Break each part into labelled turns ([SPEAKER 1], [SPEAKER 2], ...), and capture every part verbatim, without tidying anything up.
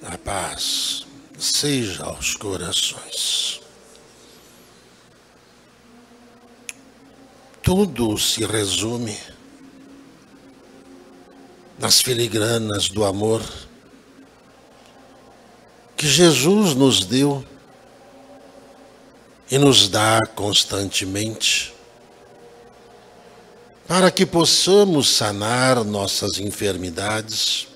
[SPEAKER 1] A paz seja aos corações. Tudo se resume nas filigranas do amor que Jesus nos deu e nos dá constantemente, para que possamos sanar nossas enfermidades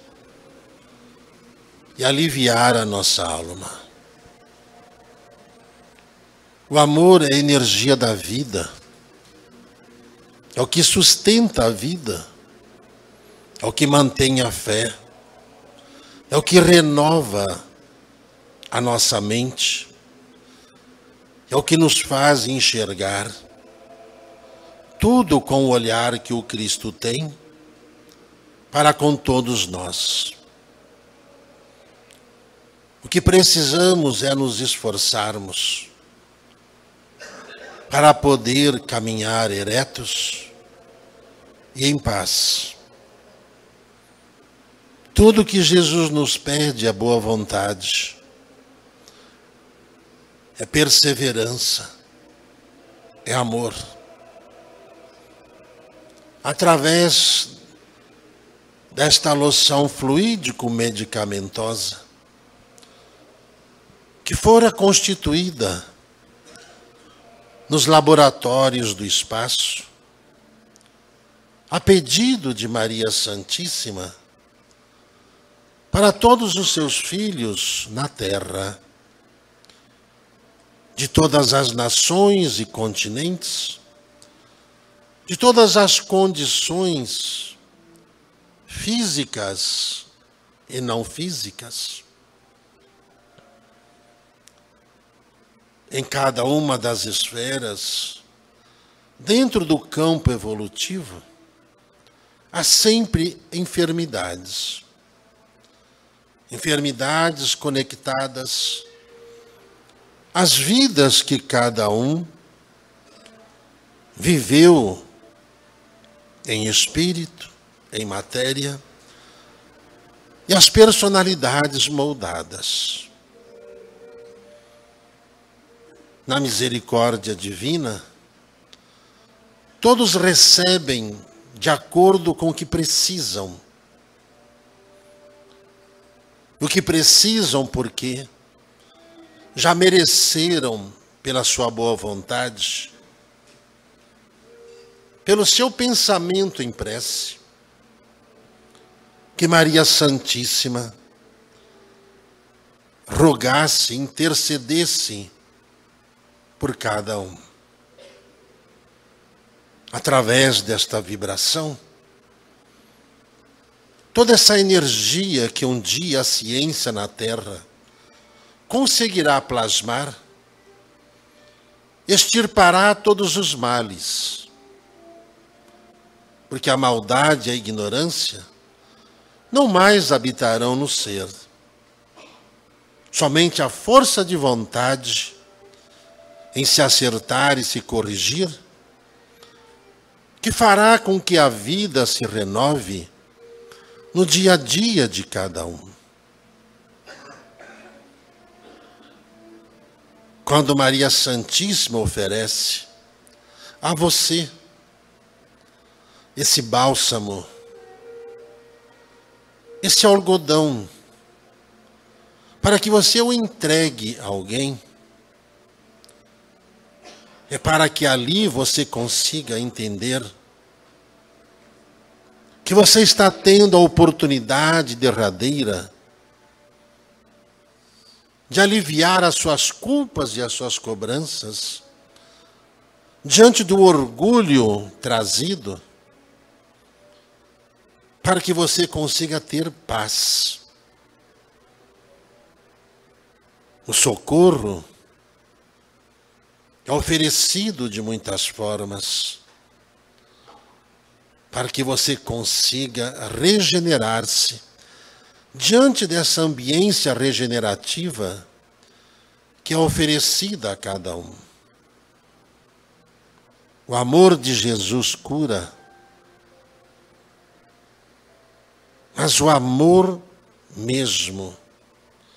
[SPEAKER 1] e aliviar a nossa alma. O amor é a energia da vida, é o que sustenta a vida, é o que mantém a fé, é o que renova a nossa mente, é o que nos faz enxergar tudo com o olhar que o Cristo tem para com todos nós. O que precisamos é nos esforçarmos para poder caminhar eretos e em paz. Tudo que Jesus nos pede é boa vontade, é perseverança, é amor. Através desta loção fluídico-medicamentosa, que fora constituída nos laboratórios do espaço, a pedido de Maria Santíssima, para todos os seus filhos na terra, de todas as nações e continentes, de todas as condições físicas e não físicas, em cada uma das esferas, dentro do campo evolutivo, há sempre enfermidades. Enfermidades conectadas às vidas que cada um viveu em espírito, em matéria, e as personalidades moldadas. Na misericórdia divina, todos recebem de acordo com o que precisam. O que precisam porque já mereceram pela sua boa vontade, pelo seu pensamento em prece, que Maria Santíssima rogasse, intercedesse por cada um. Através desta vibração, toda essa energia que um dia a ciência na Terra conseguirá plasmar, extirpará todos os males, porque a maldade e a ignorância não mais habitarão no ser. Somente a força de vontade em se acertar e se corrigir, que fará com que a vida se renove no dia a dia de cada um. Quando Maria Santíssima oferece a você esse bálsamo, esse algodão, para que você o entregue a alguém, é para que ali você consiga entender que você está tendo a oportunidade derradeira de aliviar as suas culpas e as suas cobranças diante do orgulho trazido, para que você consiga ter paz. O socorro é oferecido de muitas formas, para que você consiga regenerar-se diante dessa ambiência regenerativa que é oferecida a cada um. O amor de Jesus cura, mas o amor mesmo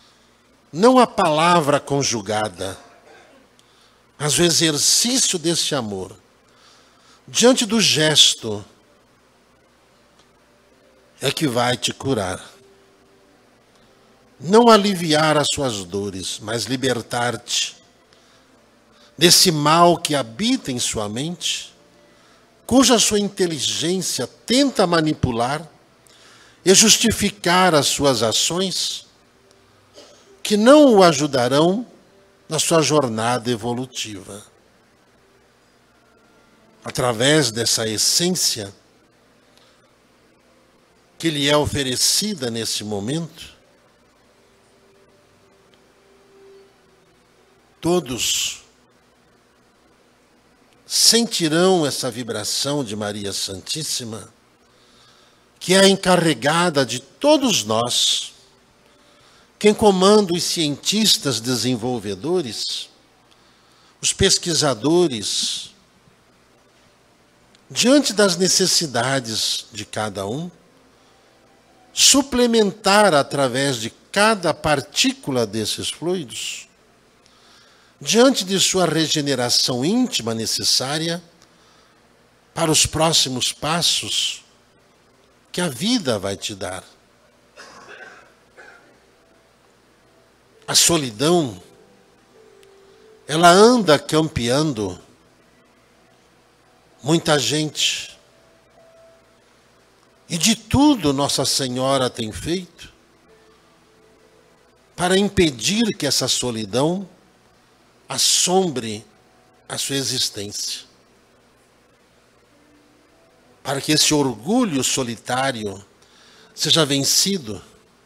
[SPEAKER 1] não a palavra conjugada, mas o exercício desse amor, diante do gesto, é que vai te curar. Não aliviar as suas dores, mas libertar-te desse mal que habita em sua mente, cuja sua inteligência tenta manipular e justificar as suas ações, que não o ajudarão na sua jornada evolutiva. Através dessa essência que lhe é oferecida nesse momento, todos sentirão essa vibração de Maria Santíssima, que é a encarregada de todos nós, quem comanda os cientistas desenvolvedores, os pesquisadores, diante das necessidades de cada um, suplementar através de cada partícula desses fluidos, diante de sua regeneração íntima necessária para os próximos passos que a vida vai te dar. A solidão, ela anda campeando muita gente. E de tudo Nossa Senhora tem feito para impedir que essa solidão assombre a sua existência. Para que esse orgulho solitário seja vencido,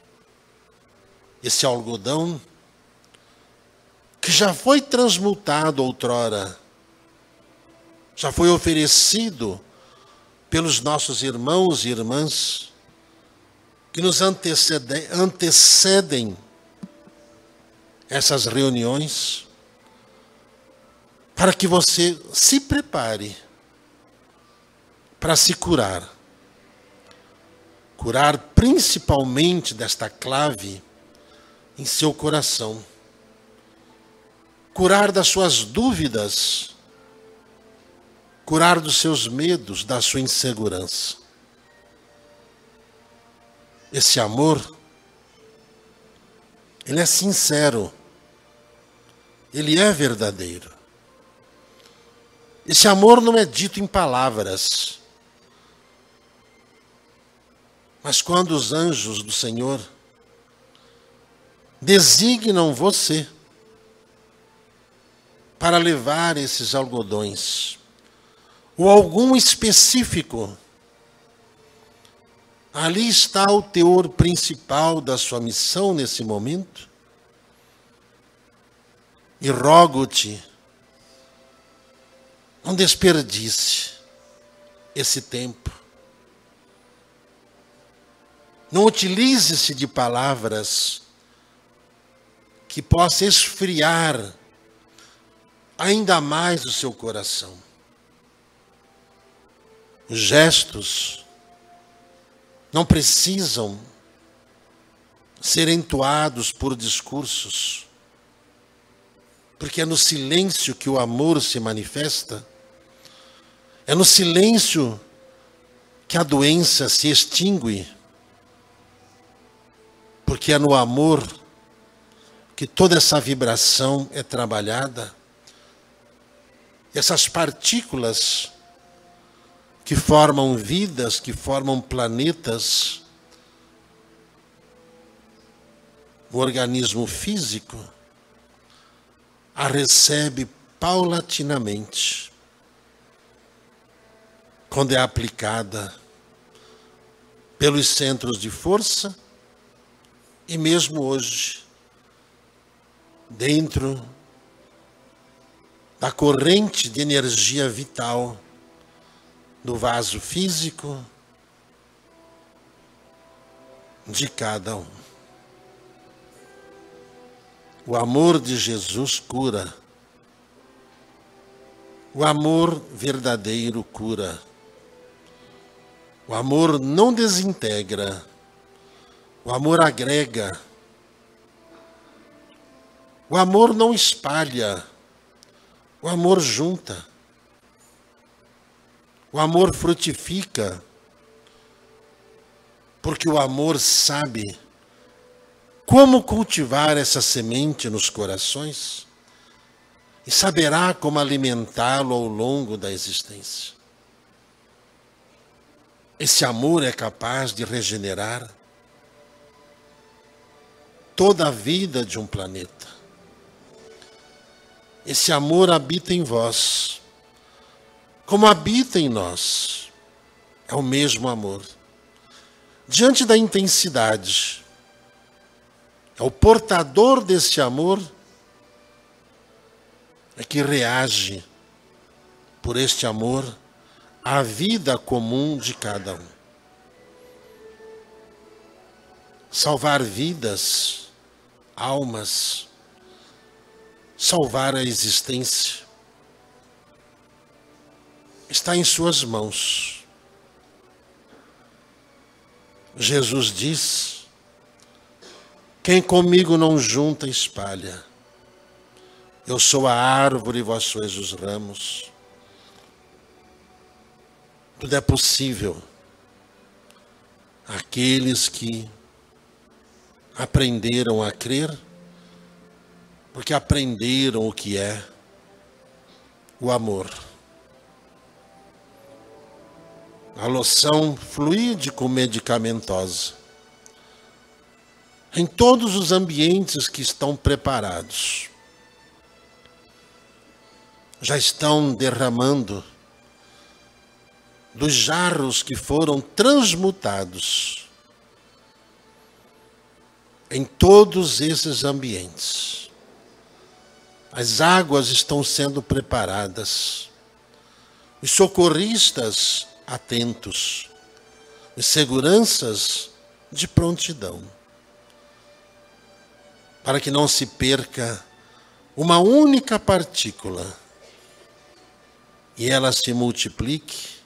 [SPEAKER 1] esse algodão que já foi transmutado outrora, já foi oferecido pelos nossos irmãos e irmãs que nos antecedem, antecedem essas reuniões, para que você se prepare para se curar. Curar principalmente desta clave em seu coração. Curar das suas dúvidas. Curar dos seus medos, da sua insegurança. Esse amor, ele é sincero. Ele é verdadeiro. Esse amor não é dito em palavras. Mas quando os anjos do Senhor designam você para levar esses algodões, ou algum específico, ali está o teor principal da sua missão nesse momento. E rogo-te, não desperdice esse tempo. Não utilize-se de palavras que possam esfriar ainda mais o seu coração. Os gestos não precisam ser entoados por discursos, porque é no silêncio que o amor se manifesta, é no silêncio que a doença se extingue, porque é no amor que toda essa vibração é trabalhada, essas partículas que formam vidas, que formam planetas, o organismo físico a recebe paulatinamente, quando é aplicada pelos centros de força e mesmo hoje, dentro da corrente de energia vital do vaso físico de cada um. O amor de Jesus cura. O amor verdadeiro cura. O amor não desintegra. O amor agrega. O amor não espalha, o amor junta. O amor frutifica, porque o amor sabe como cultivar essa semente nos corações e saberá como alimentá-lo ao longo da existência. Esse amor é capaz de regenerar toda a vida de um planeta. Esse amor habita em vós, como habita em nós. É o mesmo amor. Diante da intensidade, é o portador desse amor é que reage por este amor à vida comum de cada um. Salvar vidas, almas, salvar a existência, está em suas mãos. Jesus diz: quem comigo não junta, espalha. Eu sou a árvore e vós sois os ramos. Tudo é possível àqueles que aprenderam a crer, porque aprenderam o que é o amor. A loção fluídico-medicamentosa. Em todos os ambientes que estão preparados, já estão derramando dos jarros que foram transmutados. Em todos esses ambientes, as águas estão sendo preparadas. Os socorristas atentos, os seguranças de prontidão, para que não se perca uma única partícula e ela se multiplique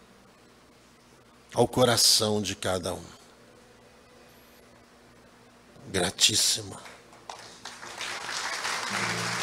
[SPEAKER 1] ao coração de cada um. Gratíssimo.